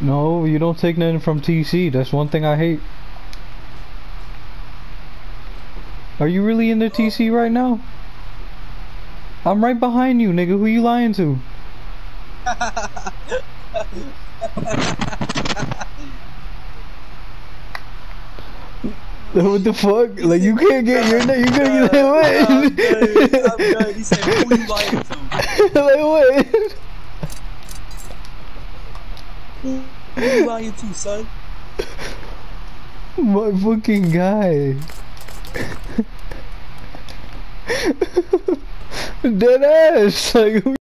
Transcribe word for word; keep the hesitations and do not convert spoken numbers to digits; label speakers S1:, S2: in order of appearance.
S1: No, you don't take nothing from T C. That's one thing I hate. Are you really in the T C right now? I'm right behind you, nigga. Who you lying to? What the fuck? Like you can't get your name. You couldn't get what?
S2: I'm good. I'm good. He said, "Who you lying to?"
S1: Like what?
S2: Who, who you lying to, son?
S1: My fucking guy. Dead ass. Like.